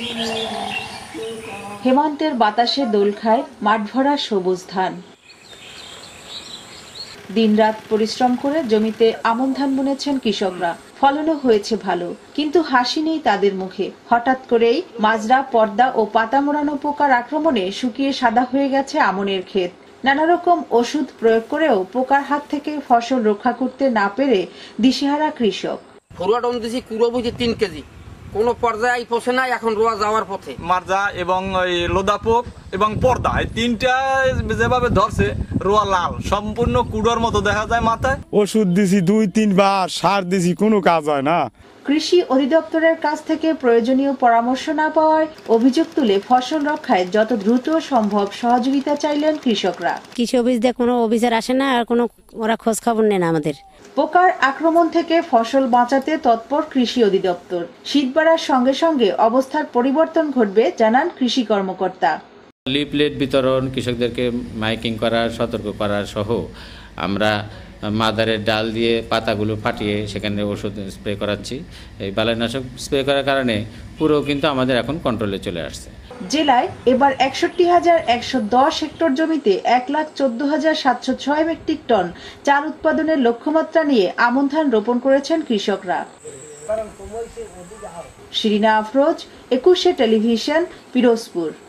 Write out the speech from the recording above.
হেমন্তের বাতাসে দোল খায় মাঠ ভরা সবুজ ধান। দিনরাত পরিশ্রম করে জমিতে আমন ধান বুনেছেন কৃষকরা। ফলনও হয়েছে ভালো, কিন্তু হাসি নেই তাদের মুখে। হঠাৎ করেই মাজরা, পর্দা ও পাতা মোড়ানো পোকার আক্রমণে শুকিয়ে সাদা হয়ে গেছে আমনের ক্ষেত। নানা রকম ওষুধ প্রয়োগ করেও পোকার হাত থেকে ফসল রক্ষা করতে না পেরে দিশেহারা কৃষক। ফরুয়া ডন দিছি কুড়ো বুঝি 3 কেজি, কোনো পর্যায়ে পৌঁছে নাই, এখন রোয়া যাওয়ার পথে। মাজরা এবং লোদা পোক এবং পর্দা, এই তিনটা যেভাবে ধরছে, রোয়া লাল সম্পূর্ণ কুড়োর মতো দেখা যায় মাথায়। ওষুধ দিছি 2-3 বার, সার দিছি, কোনো কাজ হয় না। কৃষি অধিদপ্তরের কাছ থেকে প্রয়োজনীয় পরামর্শ না পাওয়ায় অভিযোগ তুলে ফসল রক্ষায় যত দ্রুত সম্ভব সহযোগিতা চাইলেন কৃষকরা। কৃষি অফিস দিয়ে কোনো অফিসার আসে না, আর কোনো ওরা খোঁজ খবর নেয় না আমাদের। পোকার আক্রমণ থেকে ফসল বাঁচাতে তৎপর কৃষি অধিদপ্তর। শীত বাড়ার সঙ্গে সঙ্গে অবস্থার পরিবর্তন ঘটবে জানান কৃষি কর্মকর্তা। লিফলেট বিতরণ, কৃষকদেরকে মাইকিং করা, সতর্ক করা সহ আমরা মাদারের ডাল দিয়ে পাতাগুলো ফাটিয়ে সেখানে ওষুধ স্প্রে করাচ্ছি। এই বালাইনাশক স্প্রে করার কারণে পুরো কিন্তু আমাদের এখন কন্ট্রোলে চলে আসছে। জেলায় এবার ৬১,১১০ হেক্টর জমিতে ১,১৪,৭০৬ মেট্রিক টন চাল উৎপাদনের লক্ষ্যমাত্রা নিয়ে আমন ধান রোপণ করেছেন কৃষকরা। শিরিনা আফরোজ, ২১শে টেলিভিশন, পিরোজপুর।